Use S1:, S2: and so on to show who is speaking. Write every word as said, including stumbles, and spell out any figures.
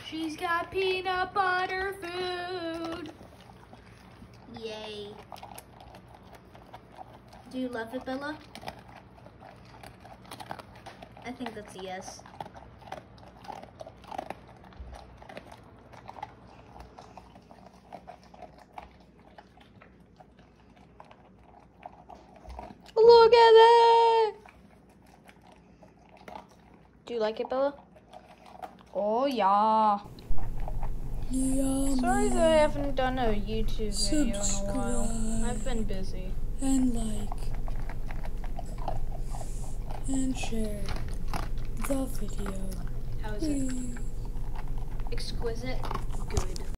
S1: She's got peanut butter food. Yay. Do you love it, Bella? I think that's a yes.
S2: Look at that! Do you like it, Bella? Oh, yeah.
S3: Yum.
S2: Sorry that I haven't done a YouTube video
S3: Subscribe.
S2: in a while. I've been busy.
S3: And like. And share the video.
S1: How is it?
S3: Please.
S1: Exquisite. Good.